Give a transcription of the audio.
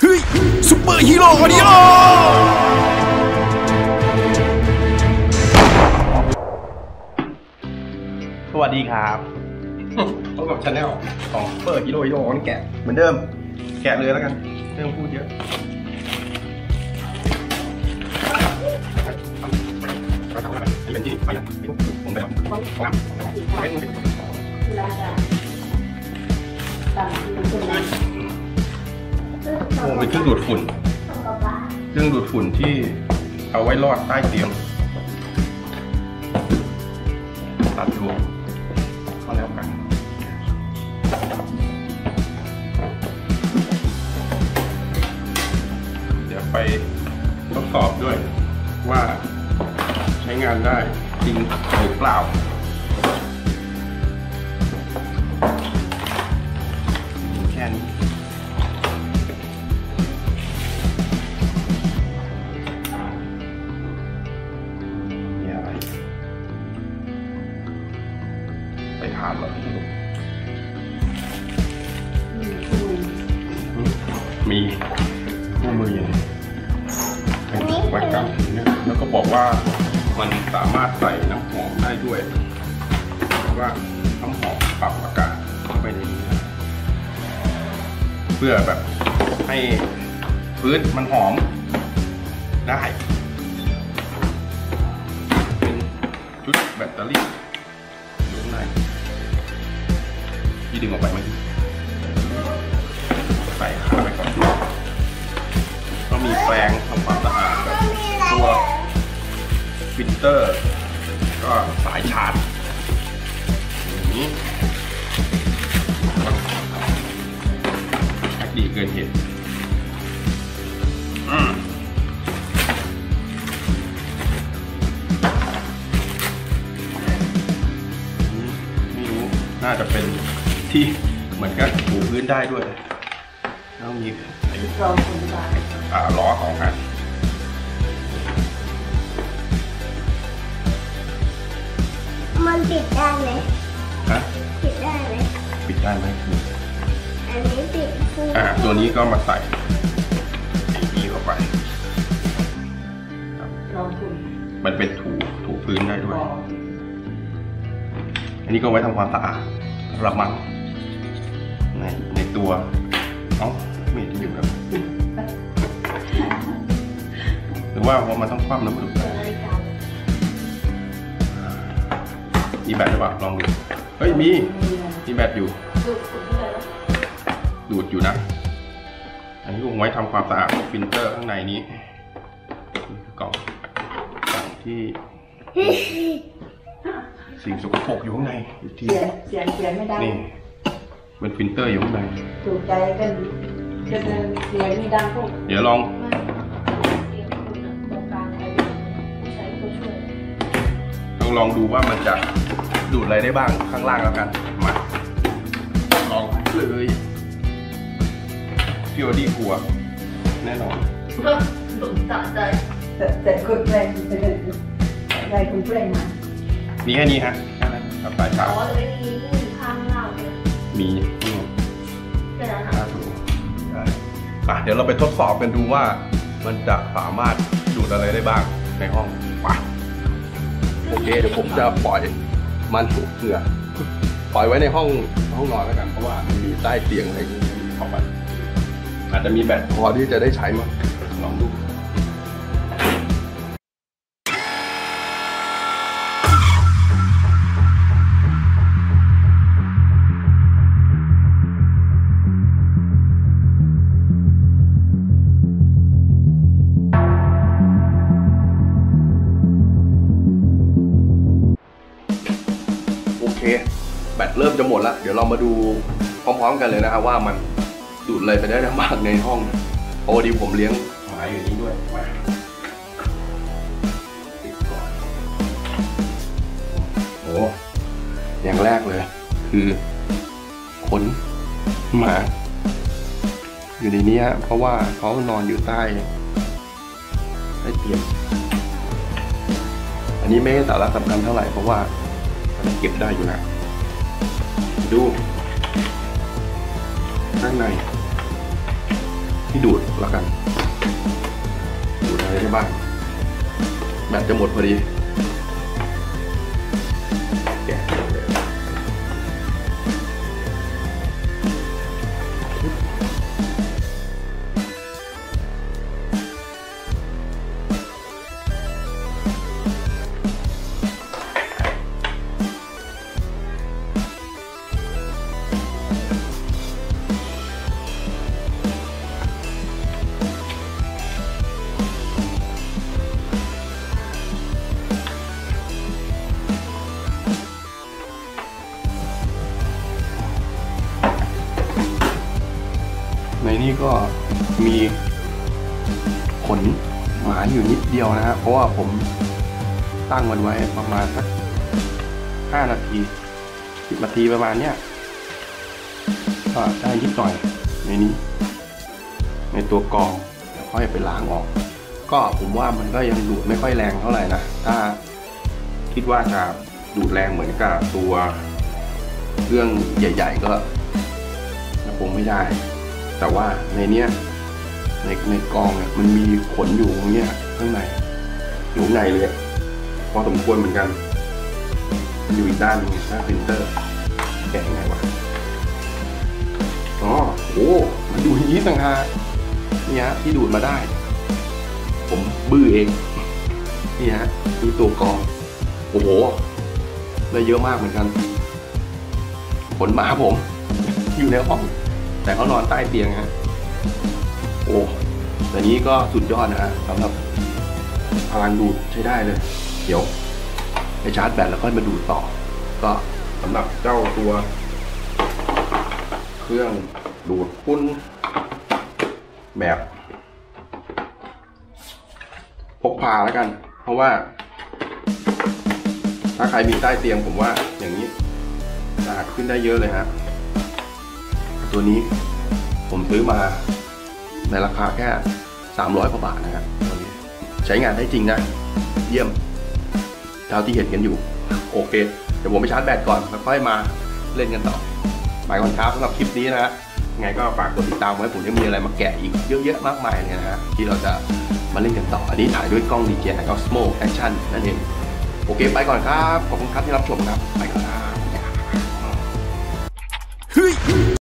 เฮ้ยซุปเปอร์ฮีโร่ออดิโอสวัสดีครับพบกับชาแนลของซุปเปอร์ฮีโร่ของแกะเหมือนเดิมแกะเลยแล้วกันไม่ต้องพูดเยอะเป็นที่ไปผมไปโอ้เป็นเครื่องดูดฝุ่นที่เอาไว้รอดใต้เตียงตัดรวมก็แล้วกันเดี๋ยวไปทดสอบด้วยว่าใช้งานได้จริงหรือเปล่าแค่นี้มีอะไรไปถามเหรอมีคู่มืออย่างนี้ไว้กล้ามเนี่ยแล้วก็บอกว่ามันสามารถใส่น้ำหอมได้ด้วยว่าน้ำหอมปรับอากาศเข้าไปในนี้นะเพื่อแบบให้พื้นมันหอมได้เป็นชุดแบตเตอรี่อยู่ข้างในที่ดึงออกไปไหมใส่ขาไปก่อนก็มีแปรงทำความสะอาดแบบตัวฟิลเตอร์ก็สายชาร์จอย่างนี้ดีเกินเหตุไม่รู้น่าจะเป็นที่เหมือนกับถูพื้นได้ด้วยแล้วมีล้อของฮะมันปิดได้ไหมฮะปิดได้ไหมปิดได้ไหมอันนี้ปิดคู่ตัวนี้ก็มาใส่ไอ้นี้เข้าไปมันเป็นถูพื้นได้ด้วยอันนี้ก็ไว้ทำความสะอาดระมังในตัวไม่เห็นอยู่ครับหรือว่ามันต้องคว่ำน้ำมันมีแบตหรือเปล่าลองดูเฮ้ยมีแบตอยู่ดูดอยู่นะอันนี้ผมไว้ทำความสะอาดฟิลเตอร์ข้างในนี้กล่องที่สิ่งสกปรกอยู่ข้างในที่เสียงไม่ได้นี่เป็นฟิลเตอร์อยู่ข้างในถูกใจกันจะเดินเสียงไม่ดังพวกเดี๋ยวลองลองดูว่ามันจะดูดอะไรได้บ้างข้างล่างแล้วกันมาลองเลยพี่วอดี้กลัวแน่นอนตัดใจแต่คุณแรงใจคุณแรงมามีแค่นี้ฮะแค่นั้นกับสายชาร์จจะไม่มีข้างล่างเลยมีเดี๋ยวเราไปทดสอบกันดูว่ามันจะสามารถดูดอะไรได้บ้างในห้องไปโอเคเดี๋ยวผมจะปล่อยมันถูกเหงื่อปล่อยไว้ในห้องนอนแล้วกันเพราะว่ามันมีใต้เตียงอะไรเข้าไปอาจจะมีแบตพอที่จะได้ใช้มั้งลองดูแบตเริ่มจะหมดแล้วเดี๋ยวเรามาดูพร้อมๆกันเลยนะครับว่ามันดูดอะไรไปได้บ้างในห้องโอ้ดีผมเลี้ยงหมาอยู่นี้ด้วยมาติดก่อนโอ้อย่างแรกเลยคือขนหมาอยู่ในนี้เพราะว่าเขานอนอยู่ใต้เตียงอันนี้ไม่ใช่สาระสำคัญเท่าไหร่เพราะว่ามันเก็บได้อยู่นะดูข้างในที่ดูดละกันดูดอะไรได้บ้างแบตจะหมดพอดีแกะเลยในนี้ก็มีขนหมาอยู่นิดเดียวนะฮะเพราะว่าผมตั้งมันไว้ประมาณสัก5 นาที10 นาทีประมาณเนี้ยก็ได้นิดหน่อยในนี้ในตัวกรองแล้วค่อยไปล้างออกก็ผมว่ามันก็ยังดูดไม่ค่อยแรงเท่าไหร่นะถ้าคิดว่าจะดูดแรงเหมือนกับตัวเครื่องใหญ่ๆก็คงไม่ได้แต่ว่าในเนี้ยในกองเนี่ยมันมีขนอยู่ตรงเนี้ยข้างในอยู่ในเลยพอสมควรเหมือนกันมันอยู่อีกด้านนึงหน้าพรินเตอร์แกะยังไงวะอ๋อโอ้มันอยู่อย่างนี้ต่างหากนี่ฮะที่ดูดมาได้ผมบื้อเองนี่ฮะมีตัวกองโอ้โหได้เยอะมากเหมือนกันขนหมาผมอยู่ในห้องแต่เขานอนใต้เตียงฮะโอ้แต่นี้ก็สุดยอดนะฮะสำหรับพลังดูดใช้ได้เลยเดี๋ยวไปชาร์จแบตแล้วค่อยมาดูดต่อก็สำหรับเจ้าตัวเครื่องดูดฝุ่นแบบพกพาแล้วกันเพราะว่าถ้าใครมีใต้เตียงผมว่าอย่างนี้จะขึ้นได้เยอะเลยฮะตัวนี้ผมซื้อมาในราคาแค่300 กว่าบาทนะครับตัวนี้ใช้งานได้จริงนะเยี่ยมเท่าที่เห็นกันอยู่โอเคเดี๋ยวผมไปชาร์จแบตก่อนแล้วค่อยมาเล่นกันต่อไปก่อนครับสำหรับคลิปนี้นะฮะไงก็ฝากกดติดตามไว้ผมจะมีอะไรมาแกะอีกเยอะๆมากมายเลยนะฮะที่เราจะมาเล่นกันต่ออันนี้ถ่ายด้วยกล้อง DJI Osmo Action นั่นเองโอเคไปก่อนครับขอบคุณครับที่รับชมครับไปก่อนครับ